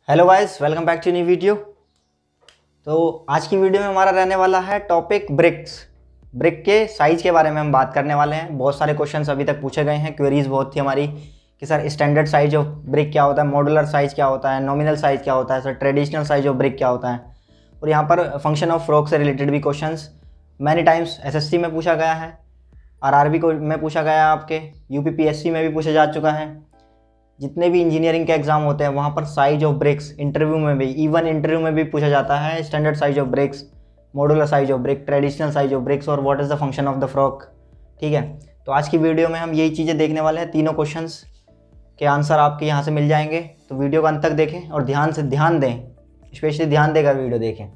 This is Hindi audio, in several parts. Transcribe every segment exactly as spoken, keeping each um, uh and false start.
Hello guys, welcome back to new video. तो आज की वीडियो में हमारा रहने वाला है टॉपिक ब्रिक्स। ब्रिक के साइज़ के बारे में हम बात करने वाले हैं। बहुत सारे क्वेश्चंस अभी तक पूछे गए हैं, क्वेरीज बहुत थी हमारी कि sir standard size of brick क्या होता है, मॉडुलर साइज़ क्या होता है, नॉमिनल साइज़ क्या होता है, sir traditional size of brick क्या होता है। और यहाँ पर फंक्शन ऑफ फ्रॉक से रिलेटेड भी question many times S S C में पूछा गया है, आर आर बी को में पूछा गया है, आपके U P P S C में भी पूछा जा चुका है। जितने भी इंजीनियरिंग के एग्जाम होते हैं वहाँ पर साइज ऑफ ब्रिक्स इंटरव्यू में भी, इवन इंटरव्यू में भी पूछा जाता है standard size of bricks, modular size of brick, traditional size of bricks और what is the function of the frog. ठीक है, तो आज की वीडियो में हम यही चीज़ें देखने वाले हैं। तीनों क्वेश्चंस के आंसर आपके यहाँ से मिल जाएंगे, तो वीडियो को अंत तक देखें और ध्यान से ध्यान दें, स्पेशली ध्यान देकर वीडियो देखें।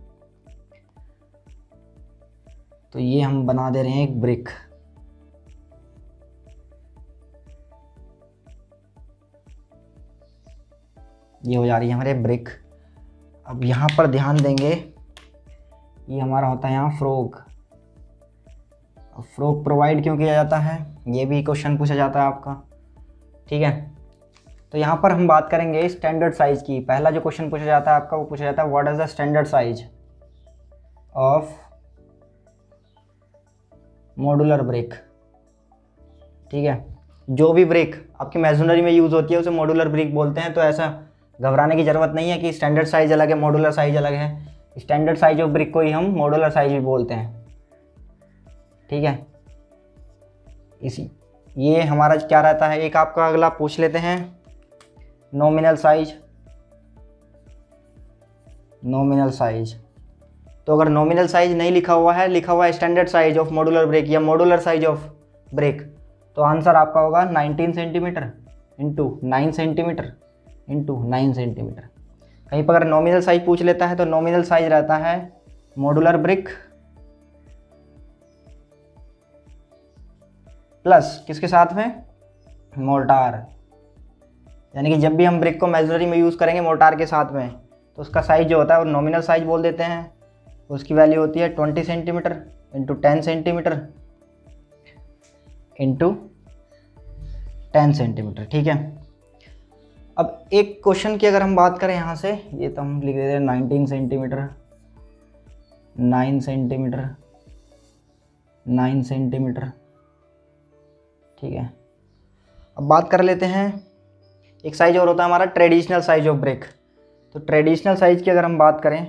तो ये हम बना दे रहे हैं एक ब्रिक। ये हो जा रही है हमारे ब्रिक। अब यहाँ पर ध्यान देंगे, ये हमारा होता है यहाँ फ्रॉक। अब फ्रॉक प्रोवाइड क्यों किया जाता है, ये भी क्वेश्चन पूछा जाता है आपका। ठीक है, तो यहाँ पर हम बात करेंगे स्टैंडर्ड साइज की। पहला जो क्वेश्चन पूछा जाता है आपका वो पूछा जाता है what is the standard size of modular brick. ठीक है, जो भी ब्रिक आपकी मेसनरी में यूज़ होती है उसे मॉडुलर ब्रिक बोलते हैं। तो ऐसा घबराने की ज़रूरत नहीं है कि स्टैंडर्ड साइज अलग है, मॉडुलर साइज अलग है। स्टैंडर्ड साइज ऑफ ब्रिक को ही हम मॉडुलर साइज भी बोलते हैं। ठीक है, इसी ये हमारा क्या रहता है। एक आपका अगला पूछ लेते हैं नॉमिनल साइज। नॉमिनल साइज, तो अगर नॉमिनल साइज नहीं लिखा हुआ है, लिखा हुआ है standard size of modular brick या मॉडुलर साइज ऑफ ब्रिक, तो आंसर आपका होगा nineteen centimetre into nine centimetre into nine centimetre. कहीं पर अगर नॉमिनल साइज पूछ लेता है तो नॉमिनल साइज रहता है मॉडुलर ब्रिक प्लस किसके साथ में, मोर्टार। यानी कि जब भी हम ब्रिक को मेसनरी में यूज़ करेंगे मोर्टार के साथ में, तो उसका साइज जो होता है वो नॉमिनल साइज बोल देते हैं। उसकी वैल्यू होती है twenty centimetre into ten centimetre into ten centimetre. ठीक है, अब एक क्वेश्चन की अगर हम बात करें यहाँ से, ये तो हम लिख देते हैं nineteen centimetre, nine centimetre, nine centimetre. ठीक है, अब बात कर लेते हैं एक साइज और होता है हमारा ट्रेडिशनल साइज ऑफ ब्रिक। तो ट्रेडिशनल साइज की अगर हम बात करें,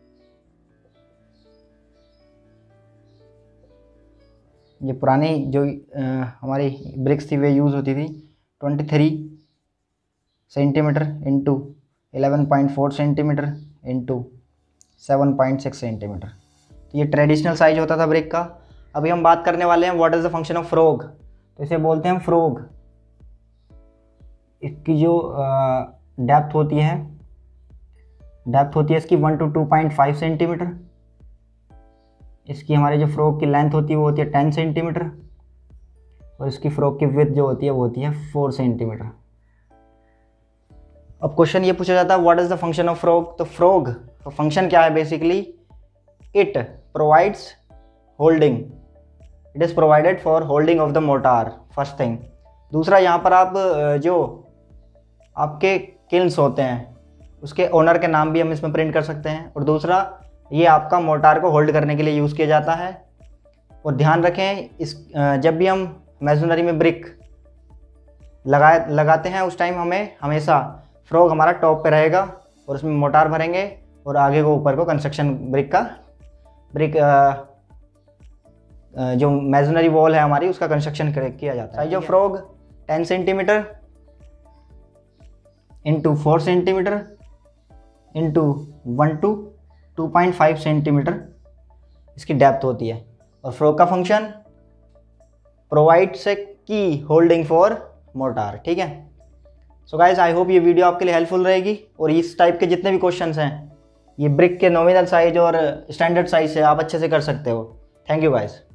ये पुरानी जो आ, हमारी ब्रिक्स थी वे यूज़ होती थी twenty three centimetre into eleven point four centimetre into seven point six centimetre. तो ये ट्रेडिशनल साइज होता था ब्रिक का। अभी हम बात करने वाले हैं what is the function of frog. तो इसे बोलते हैं फ्रॉग। इसकी जो डेप्थ होती है डेप्थ होती है इसकी one two two point five centimetre. इसकी हमारे जो फ्रॉक की लेंथ होती है वो होती है टेन सेंटीमीटर और इसकी फ्रॉक की विड्थ जो होती है वो होती है फोर सेंटीमीटर। अब क्वेश्चन ये पूछा जाता है what is the function of frog. तो फ्रॉग का फंक्शन क्या है, basically it provides holding, it is provided for holding of the mortar, first thing. दूसरा, यहाँ पर आप जो आपके किल्स होते हैं उसके ओनर के नाम भी हम इसमें प्रिंट कर सकते हैं। और दूसरा, ये आपका मोर्टार को होल्ड करने के लिए यूज़ किया जाता है। और ध्यान रखें, इस जब भी हम मेसनरी में ब्रिक लगा लगाते हैं उस टाइम हमें हमेशा फ्रॉग हमारा टॉप पे रहेगा और उसमें मोटार भरेंगे और आगे को ऊपर को कंस्ट्रक्शन ब्रिक का ब्रिक जो मेसनरी वॉल है हमारी उसका कंस्ट्रक्शन किया जाता है। Size of frog ten centimetre into four centimetre into one two two point five centimetre इसकी डेप्थ होती है। और फ्रॉग का फंक्शन प्रोवाइड्स ए की होल्डिंग फॉर मोर्टार। ठीक है, सो गाइस आई होप ये वीडियो आपके लिए हेल्पफुल रहेगी। और इस टाइप के जितने भी क्वेश्चंस हैं ये ब्रिक के नॉमिनल साइज और स्टैंडर्ड साइज से आप अच्छे से कर सकते हो। Thank you guys.